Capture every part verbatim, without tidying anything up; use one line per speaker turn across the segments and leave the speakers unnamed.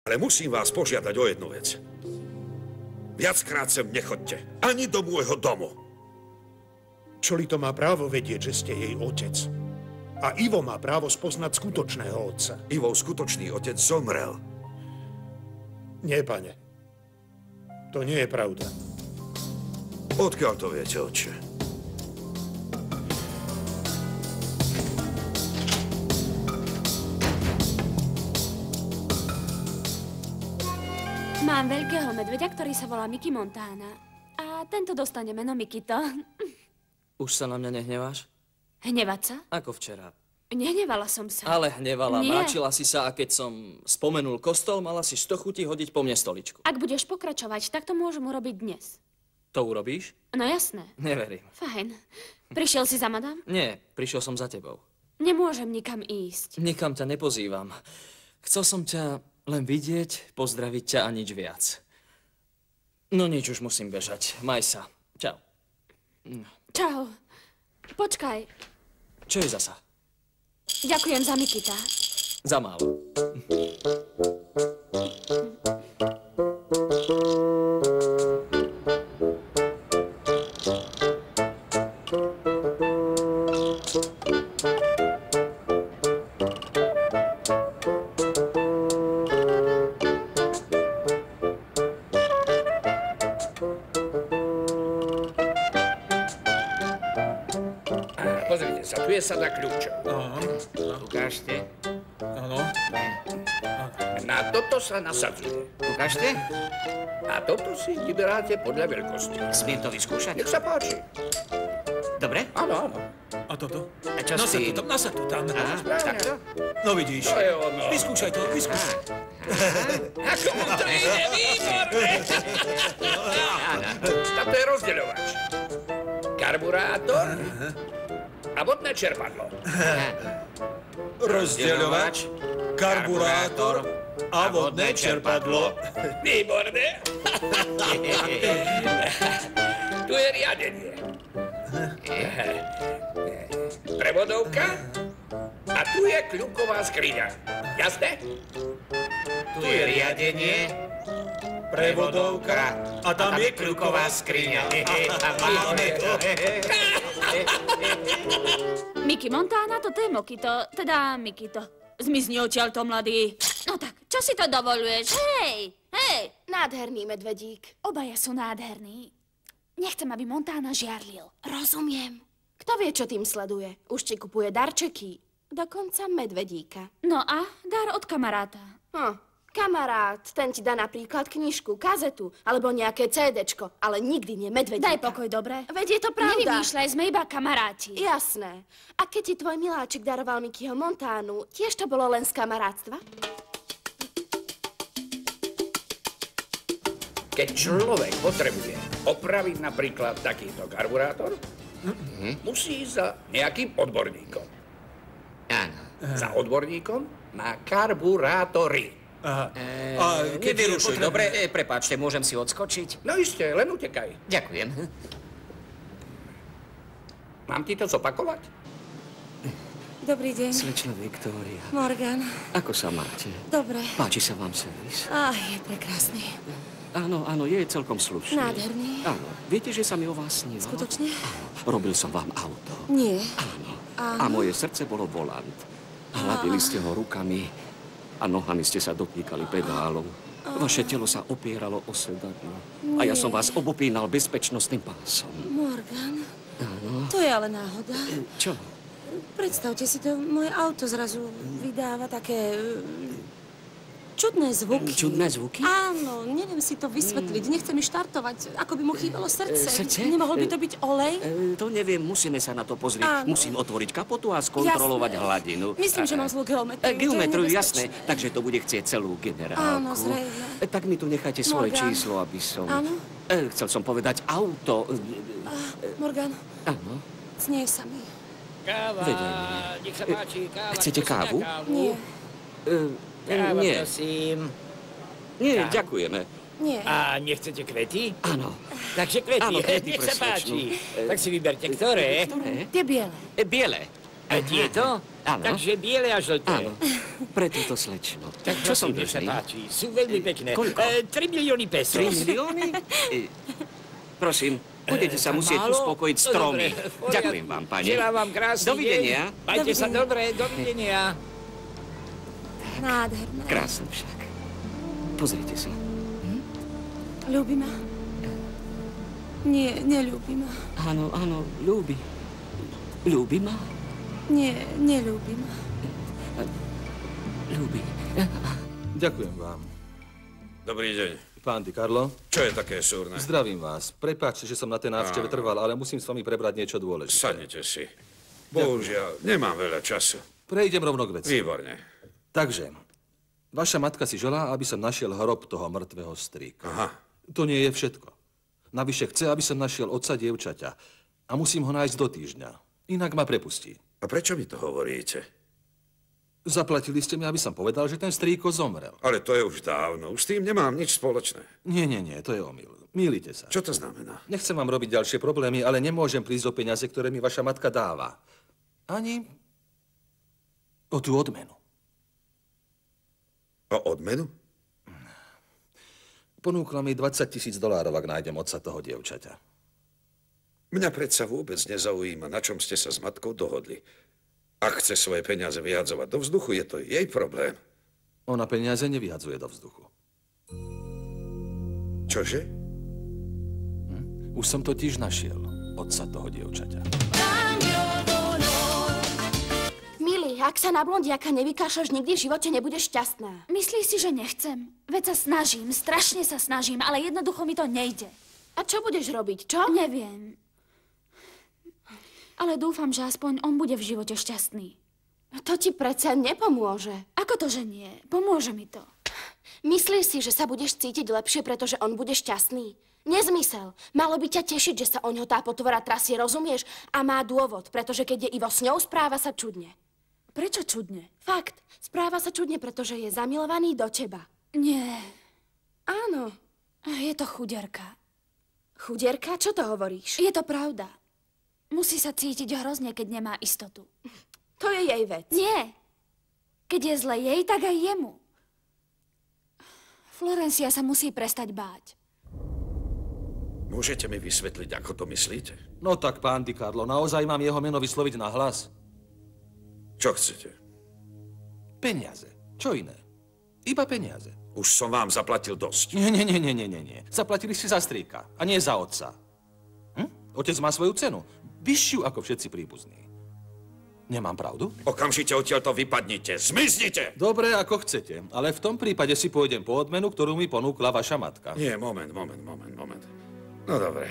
Ale musím vás požiadať o jednu vec. Viackrát sem nechoďte. Ani do môjho domu.
Čolito má právo vedieť, že ste jej otec. A Ivo má právo spoznať skutočného otca.
Ivov skutočný otec zomrel.
Nie, pane. To nie je pravda.
Odkiaľ to viete, otče?
Mám veľkého medveďa, ktorý sa volá Mickey Montana. A tento dostane meno Mikito.
Už sa na mňa nehneváš?
Hnevať sa?
Ako včera.
Nehnevala som sa.
Ale hnevala,
Nie.
mračila si sa a keď som spomenul kostol, mala si sto chutí hodiť po mne stoličku.
Ak budeš pokračovať, tak to môžem urobiť dnes.
To urobíš?
No jasné.
Neverím.
Fajn. Prišiel si za madam?
Nie, prišiel som za tebou.
Nemôžem nikam ísť.
Nikam ťa nepozývam. Chcel som ťa len vidieť, pozdraviť ťa a nič viac. No nič, už musím bežať. Maj sa. Čau.
Čau. Počkaj.
Čo je zasa?
Ďakujem za Mikita.
Za málo.
Pozrite sa, tu je sada kľúčov.
Ukážte.
Áno. Na toto sa nasadzuje.
Ukážte.
A toto si vyberáte podľa veľkosti.
Smiem to vyskúšať?
Nech sa páči.
Dobre?
Áno, áno.
A toto?
A čo
Nasad
si...
to tam, nasad to tam.
Á, takto?
No vidíš.
To je ono.
Vyskúšaj to, vyskúšaj.
Ako mu to ide, výborné! Toto je rozdeľovač. Karburátor a vodné čerpadlo.
Rozdeľovač, karburátor a vodné čerpadlo.
Výborné. Tu je riadenie. Prevodovka a tu je kľúková skriňa. Jasné?
Tu je riadenie,
Prevodovka a tam je kľúková
skriňa.
A máme to.
Mickey Montana, toto je Mokito, teda Mikito. Zmizni odtiaľto, mladý. No tak, čo si to dovoluješ? Hej, hej.
Nádherný medvedík.
Obaja sú nádherní. Nechcem, aby Montana žiarlil.
Rozumiem. Kto vie, čo tým sleduje? Už ti kupuje darčeky. Dokonca medvedíka.
No a dar od kamaráta.
Hm. Kamarát, ten ti dá napríklad knižku, kazetu, alebo nejaké cédečko, ale nikdy nie medvedíka.
Daj pokoj, dobre?
Veď je to pravda.
Nevymýšľaj, sme iba kamaráti.
Jasné. A keď ti tvoj miláčik daroval Mickeyho Montánu, tiež to bolo len z kamarátstva?
Keď človek potrebuje opraviť napríklad takýto karburátor, mm-hmm. musí ísť za nejakým odborníkom.
Áno.
Za odborníkom na karburátory.
Aha.
E,
A keď
nevyrušuj,
potrebujem-
dobre? E, prepáčte, môžem si odskočiť?
No isté, len utekaj.
Ďakujem.
Mám ti to zopakovať?
Dobrý deň.
Slečna Viktória.
Morgan.
Ako sa máte?
Dobre.
Páči sa vám servis?
Á, je prekrásny.
Áno, áno, je celkom slušný.
Nádherný.
Áno. Viete, že sa mi o vás snívalo?
Skutočne?
Áno. Robil som vám auto.
Nie.
Áno.
Áno.
A moje srdce bolo volant. Hladili ste ho rukami a nohami ste sa dotýkali pedálov. Vaše telo sa opieralo o sedadlo. A ja som vás obopínal bezpečnostným pásom.
Morgan.
Áno.
To je ale náhoda.
Čo?
Predstavte si to, moje auto zrazu vydáva také čudné zvuky.
Čudné zvuky?
Áno, neviem si to vysvetliť. Nechce mi štartovať, ako by mu chýbalo srdce.
Srdce?
Nemohol by to byť olej?
E, to neviem, musíme sa na to pozrieť.
Áno.
Musím otvoriť kapotu a skontrolovať
Jasné.
hladinu.
Myslím, že mám zlú geometriu.
E, Geometriu,
To je
jasné.
nebezpečné.
Takže to bude chcieť celú generálku.
Áno, zrejme.
E, tak mi tu nechajte svoje
Morgan.
číslo, aby som...
Áno?
E, chcel som povedať auto.
Ah, Morgan,
Áno.
snie sa mi.
Káva,
Vedej.
nech sa páči, káva.
Chcete kávu?
Nie,
E,
Káva,
nie,
prosím.
nie,
Kávu.
ďakujeme.
nie.
A nechcete kvety?
Áno.
Takže kvety,
Áno, kvety
nech
pre
sa páči.
slečnu.
Tak si vyberte, ktoré?
Ktoré?
Tie biele.
E, biele.
A tieto?
Áno.
Takže biele a žlté.
Áno, pre túto slečnu.
Tak
Čo som
prosím, nech sa
dlžný?
páči. Sú veľmi pekné.
Koľko?
E, tri milióny pesos.
Tri milióny? E, Prosím, budete sa musieť
Málo?
uspokojiť s
No,
tromi.
dobre, v poriadku.
Ďakujem vám, pani.
Želám vám krásny
Dovidenia.
deň. Majte sa dobre, dovidenia.
Nádherné.
Krásne však. Pozrite sa.
Ľúbi ma? Nie, neľúbi ma.
Áno, áno, ľúbi. Ľúbi ma?
Nie, neľúbi ma.
Ľúbi.
Ďakujem vám.
Dobrý deň.
Pán Di Carlo,
Čo je také súrne?
zdravím vás. Prepáčte, že som na tej návšteve trval, ale musím s vami prebrať niečo dôležité.
Sadnite si. Bohužiaľ, nemám veľa času.
Prejdem rovno k veci.
Výborne.
Takže, vaša matka si želá, aby som našiel hrob toho mŕtvého strýka.
Aha.
To nie je všetko. Navyše chce, aby som našiel otca dievčaťa. A musím ho nájsť do týždňa. Inak ma prepustí.
A prečo mi to hovoríte?
Zaplatili ste mi, aby som povedal, že ten strýko zomrel.
Ale to je už dávno. Už s tým nemám nič spoločné.
Nie, nie, nie, to je omyl. Mýlite sa.
Čo to znamená?
Nechcem vám robiť ďalšie problémy, ale nemôžem prísť o peniaze, ktoré mi vaša matka dáva. Ani o tú odmenu.
O odmenu?
Ponúkla mi dvadsať tisíc dolárov, ak nájdem otca toho dievčaťa.
Mňa predsa vôbec nezaujíma, na čom ste sa s matkou dohodli. Ak chce svoje peniaze vyhadzovať do vzduchu, je to jej problém.
Ona peniaze nevyhadzuje do vzduchu.
Čože?
Hm? Už som totiž našiel otca toho dievčaťa.
Milý, ak sa na blondiaka nevykašľaš, nikdy v živote nebudeš šťastná.
Myslíš si, že nechcem? Veď sa snažím, strašne sa snažím, ale jednoducho mi to nejde.
A čo budeš robiť, čo?
Neviem. Ale dúfam, že aspoň on bude v živote šťastný.
To ti predsa nepomôže.
Ako to, že nie? Pomôže mi to.
Myslíš si, že sa budeš cítiť lepšie, pretože on bude šťastný? Nezmysel. Malo by ťa tešiť, že sa o ňo tá potvora trasie, rozumieš? A má dôvod, pretože keď je Ivo s ňou, správa sa čudne.
Prečo čudne?
Fakt. Správa sa čudne, pretože je zamilovaný do teba.
Nie.
Áno.
Je to chuderka.
Chudierka? Čo to hovoríš?
Je to pravda. Musí sa cítiť hrozne, keď nemá istotu.
To je jej vec.
Nie. Keď je zle jej, tak aj jemu. Florencia sa musí prestať báť.
Môžete mi vysvetliť, ako to myslíte?
No tak, pán Di Carlo, naozaj mám jeho meno vysloviť na hlas?
Čo chcete?
Peniaze. Čo iné? Iba peniaze.
Už som vám zaplatil dosť.
Nie, nie, nie, nie, nie, nie, nie. Zaplatili ste za strýka, a nie za otca. Hm? Otec má svoju cenu. Vyššiu ako všetci príbuzní. Nemám pravdu?
Okamžite odtiaľto vypadnite. Zmiznite!
Dobre, ako chcete. Ale v tom prípade si pôjdem po odmenu, ktorú mi ponúkla vaša matka.
Nie, moment, moment, moment, moment. No dobre.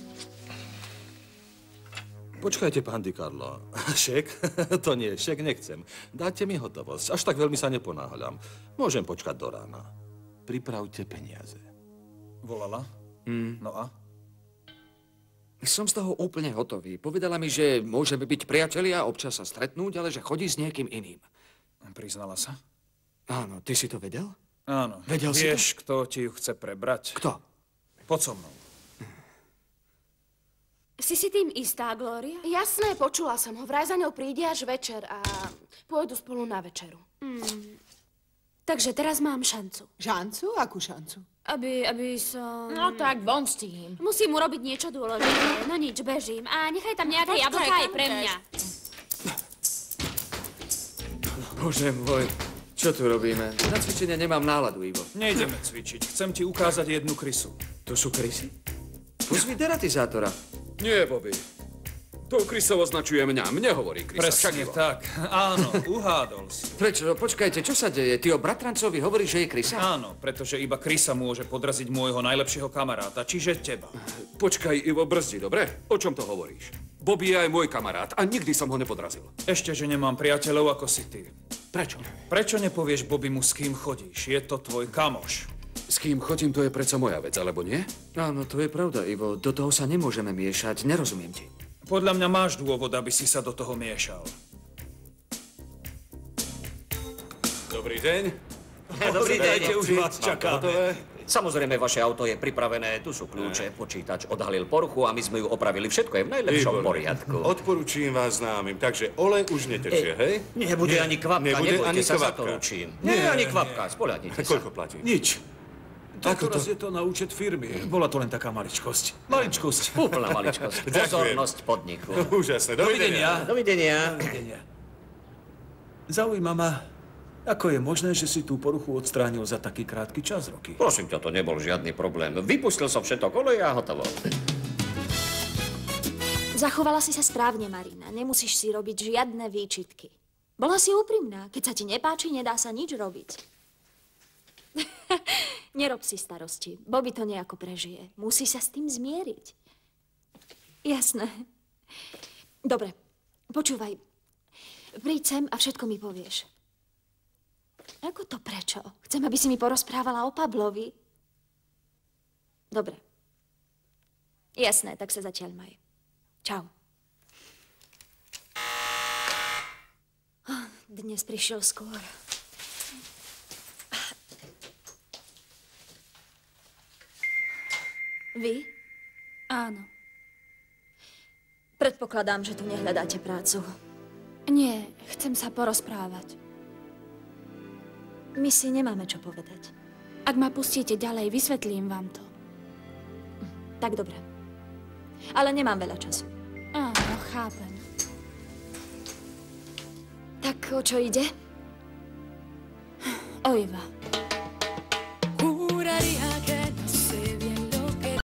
Počkajte, pán Di Carlo. Šek? To nie, šek nechcem. Dáte mi hotovosť. Až tak veľmi sa neponáhľam. Môžem počkať do rána. Pripravte peniaze.
Volala?
Mm.
No a?
Som z toho úplne hotový. Povedala mi, že môžeme byť priatelia a občas sa stretnúť, ale že chodí s niekým iným.
Priznala sa?
Áno, ty si to vedel?
Áno.
Vedel si
Vieš, kto ti ju chce prebrať?
Kto?
Poď so mnou.
Si si tým istá, Glória?
Jasné, počula som ho. Vraj za ňou príde až večer a pôjdu spolu na večeru.
Hmm. Takže teraz mám šancu.
Šancu? Akú šancu?
Aby, aby som...
No tak, von s tým.
Musím urobiť niečo dôležité. No nič, bežím. A nechaj tam nejaké
Počkaj,
jablka aj
kam
pre
ideš?
mňa.
Bože môj, čo tu robíme? Na cvičenia nemám náladu, Ivo.
Nejdeme cvičiť. Chcem ti ukázať jednu krysu.
To sú krysy? Pozvi deratizátora.
Nie, Bobby. To krysov označuje mňa. Mne hovorí krysa. Však
Presne
Ivo.
tak. Áno, uhádol si.
Prečo? Počkajte, čo sa deje? Ty o bratrancovi hovoríš, že je krysa?
Áno, pretože iba krysa môže podraziť môjho najlepšieho kamaráta, čiže teba.
Počkaj, Ivo, brzdi, dobre? O čom to hovoríš? Bobby je aj môj kamarát a nikdy som ho nepodrazil.
Ešte, že nemám priateľov ako si ty.
Prečo?
Prečo nepovieš Bobbymu, s kým chodíš? Je to tvoj kamoš.
S kým chodím, to je predsa moja vec, alebo nie?
Áno, to je pravda, Ivo. Do toho sa nemôžeme miešať. Nerozumiem ti.
Podľa mňa máš dôvod, aby si sa do toho miešal.
Dobrý deň.
Dobrý deň, už vás čakáme.
Samozrejme, vaše auto je pripravené, tu sú kľúče, počítač odhalil poruchu a my sme ju opravili. Všetko je v najlepšom
Výborne.
poriadku.
Odporúčim vás známym, takže olej už netečie, hej?
Nebude
Nie,
ani kvapka,
nebude
nebojte
ani
sa, za to
kvapka.
ručím. Nie, ani kvapka, spoľahnite sa.
Koľko platí?
Nič.
Ako
Teraz
to?
je to na účet firmy. Bola to len taká maličkosť. Maličkosť.
Úplná maličkosť.
Ďakujem.
Pozornosť podniku.
Úžasné, dovidenia.
Dovidenia.
Dovidenia. Zaujíma ma, ako je možné, že si tú poruchu odstránil za taký krátky čas, Roky?
Prosím ťa, to nebol žiadny problém. Vypustil som všetok oleja a hotovo.
Zachovala si sa správne, Marina. Nemusíš si robiť žiadne výčitky. Bola si úprimná. Keď sa ti nepáči, nedá sa nič robiť. Nerob si starosti. Bobby to nejako prežije. Musí sa s tým zmieriť. Jasné. Dobre, počúvaj. Príď sem a všetko mi povieš. Ako to prečo? Chcem, aby si mi porozprávala o Pablovi. Dobre. Jasné, tak sa zatiaľ maj. Čau. Dnes prišiel skôr. Vy?
Áno.
Predpokladám, že tu nehľadáte prácu.
Nie, chcem sa porozprávať.
My si nemáme čo povedať.
Ak ma pustíte ďalej, vysvetlím vám to.
Tak dobre. Ale nemám veľa času.
Áno, chápem.
Tak o čo ide?
O Iva.